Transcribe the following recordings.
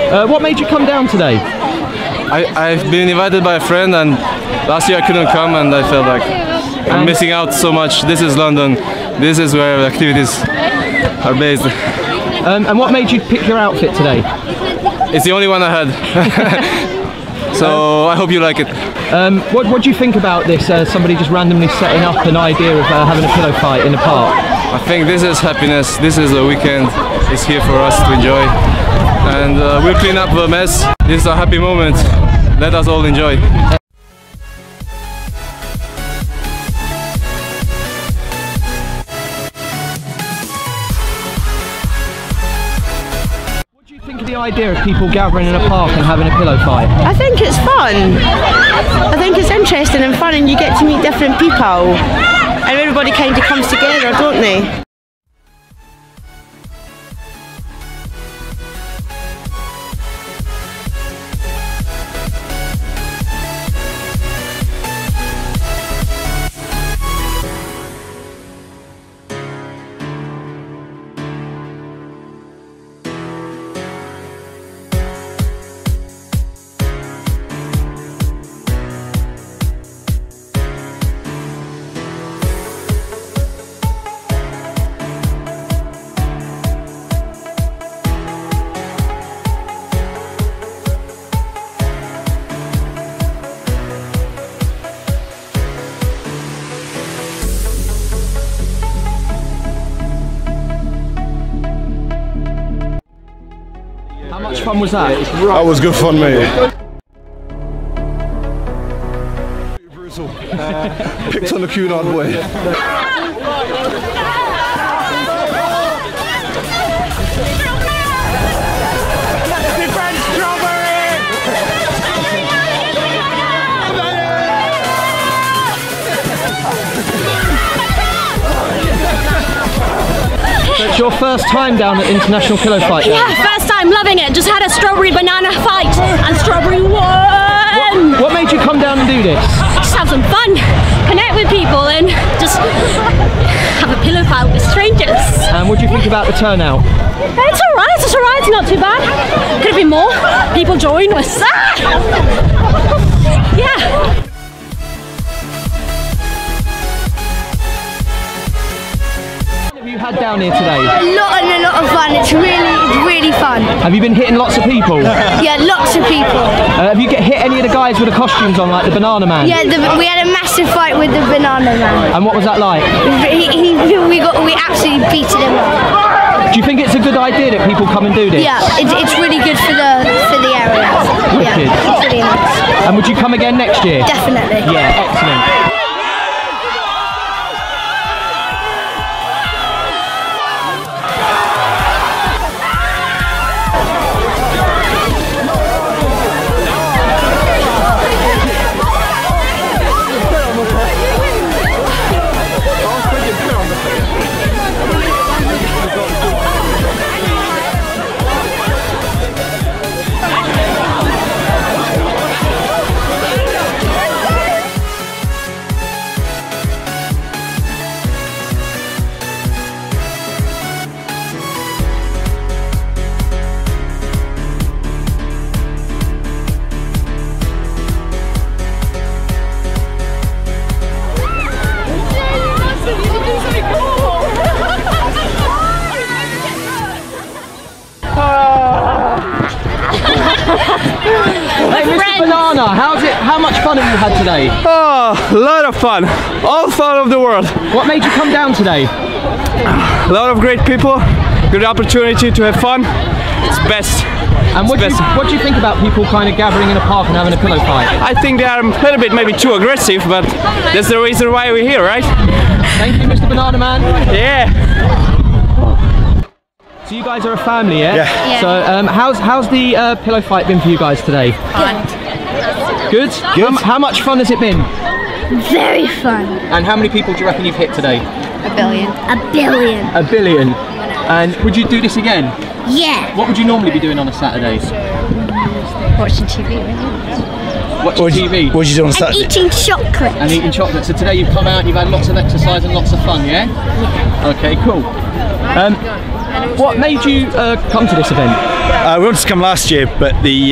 What made you come down today? I've been invited by a friend, and last year I couldn't come, and I felt like I'm missing out so much. This is London. This is where the activities are based. And what made you pick your outfit today? It's the only one I had. So I hope you like it. What do you think about this? Somebody just randomly setting up an idea of having a pillow fight in the park? I think this is happiness. This is a weekend. It's here for us to enjoy. And we'll clean up the mess. This is a happy moment. Let us all enjoy. What do you think of the idea of people gathering in a park and having a pillow fight? I think it's fun. I think it's interesting and fun, and you get to meet different people. And everybody kind of comes together, don't they? How much fun was that? That was good fun, mate. Brutal. Picked on the Cunard boy. So it's your first time down at International Pillow Fight? Yeah, first time, loving it. Just had a strawberry banana fight and strawberry won. What made you come down and do this? Just have some fun, connect with people, and just have a pillow fight with strangers. And what do you think about the turnout? It's alright, it's not too bad. Could have been more. People joined us. Yeah. What have you had down here today? A lot of fun. It's really fun. Have you been hitting lots of people? Yeah, lots of people. Have you hit any of the guys with the costumes on, like the Banana Man? Yeah, we had a massive fight with the Banana Man. And what was that like? We absolutely beat him up. Do you think it's a good idea that people come and do this? Yeah, it's really good for the area. Wicked. Yeah, it's really nice. And would you come again next year? Definitely. Yeah, excellent. Hey, Mr. Banana, how much fun have you had today? Oh, a lot of fun. All fun of the world. What made you come down today? A lot of great people. Good opportunity to have fun. It's best. And what do you think about people kind of gathering in a park and having a pillow fight? I think they are a little bit maybe too aggressive, but that's the reason why we're here, right? Thank you, Mr. Banana Man. Yeah. So you guys are a family, yeah? Yeah. So how's the pillow fight been for you guys today? Good. Good? How much fun has it been? Very fun. And how many people do you reckon you've hit today? A billion. A billion. A billion. And would you do this again? Yeah. What would you normally be doing on a Saturday? Watching TV, really. Watching TV. What did you do on And Saturday? eating chocolate. And eating chocolate. So today you've come out and you've had lots of exercise and lots of fun, yeah? Okay, cool. What made you come to this event? We wanted to come last year, but the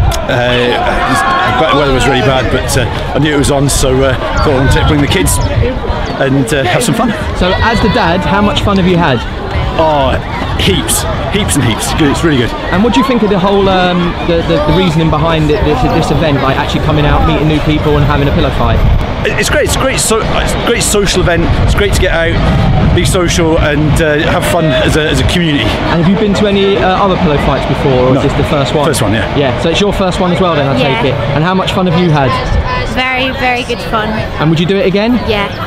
weather was really bad. But I knew it was on, so thought I wanted to bring the kids and have some fun. So as the dad, how much fun have you had? Oh, heaps and heaps. Good, it's really good. And what do you think of the whole the reasoning behind this event, like actually coming out, meeting new people and having a pillow fight? It's great. It's great. It's a great social event. It's great to get out, be social, and have fun as a community. And have you been to any other pillow fights before, or is this the first one? First one, yeah. Yeah. So it's your first one as well, then I take it. And how much fun have you had? Very, very good fun. And would you do it again? Yeah.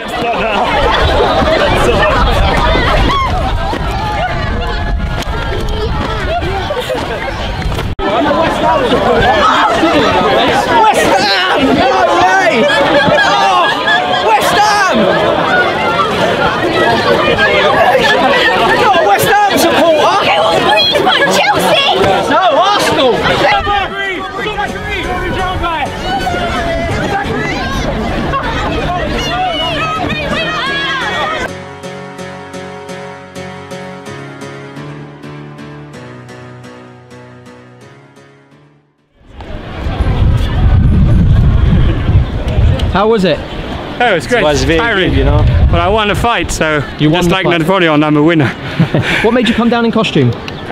How was it? Oh, it was great. It was very tiring, good, you know. But I won the fight, so You won just the like fight. Napoleon, I'm a winner. What made you come down in costume?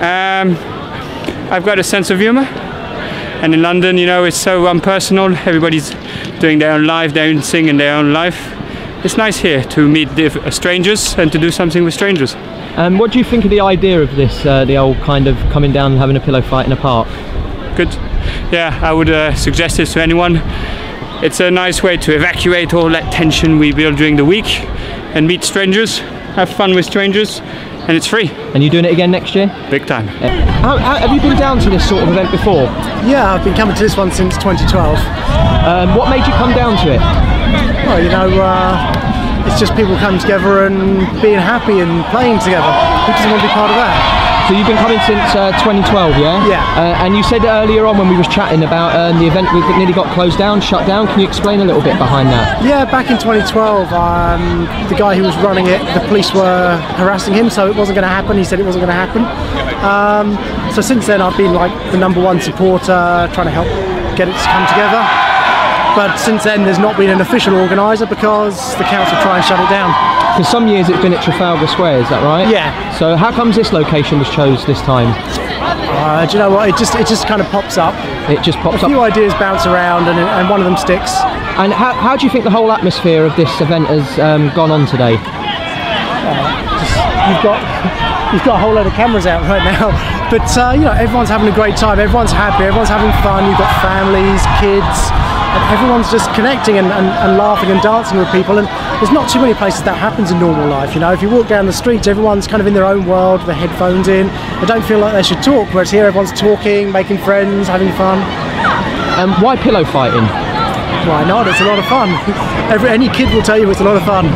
I've got a sense of humour, and in London, you know, it's so impersonal. Everybody's doing their own life, their own thing in their own life. It's nice here to meet strangers and to do something with strangers. What do you think of the idea of this, the old kind of coming down and having a pillow fight in a park? Good. Yeah, I would suggest this to anyone. It's a nice way to evacuate all that tension we build during the week and meet strangers, have fun with strangers, and it's free. And you doing it again next year? Big time. How, have you been down to this sort of event before? Yeah, I've been coming to this one since 2012. What made you come down to it? Well, you know, it's just people coming together and being happy and playing together. Who doesn't want to be part of that? So you've been coming since 2012, yeah? Yeah. And you said earlier on when we was chatting about the event that nearly got closed down, shut down. Can you explain a little bit behind that? Yeah, back in 2012, the guy who was running it, the police were harassing him, so it wasn't going to happen. He said it wasn't going to happen. So since then, I've been like the #1 supporter, trying to help get it to come together. But since then, there's not been an official organiser because the council try and shut it down. Because some years it's been at Trafalgar Square, is that right? Yeah. So how comes this location was chose this time? Do you know what? It just kind of pops up. It just pops A up. few ideas bounce around, and one of them sticks. And how do you think the whole atmosphere of this event has gone on today? You've got a whole load of cameras out right now, but you know, everyone's having a great time. Everyone's happy. Everyone's having fun. You've got families, kids. And everyone's just connecting and laughing and dancing with people, and there's not too many places that happens in normal life. You know, if you walk down the streets, everyone's kind of in their own world, with their headphones in. They don't feel like they should talk, whereas here everyone's talking, making friends, having fun. Why pillow fighting? Why not? It's a lot of fun. Any kid will tell you it's a lot of fun.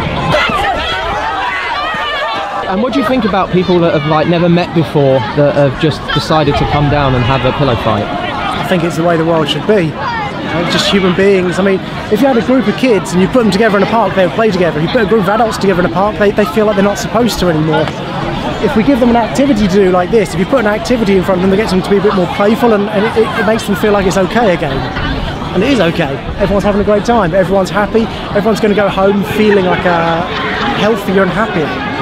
And what do you think about people that have like never met before that have just decided to come down and have a pillow fight? I think it's the way the world should be. Just human beings. I mean, if you had a group of kids and you put them together in a park, they would play together. If you put a group of adults together in a park, they feel like they're not supposed to anymore. If we give them an activity to do like this, if you put an activity in front of them that gets them to be a bit more playful, and it makes them feel like it's okay again. And it is okay. Everyone's having a great time. Everyone's happy. Everyone's going to go home feeling like healthier and happier.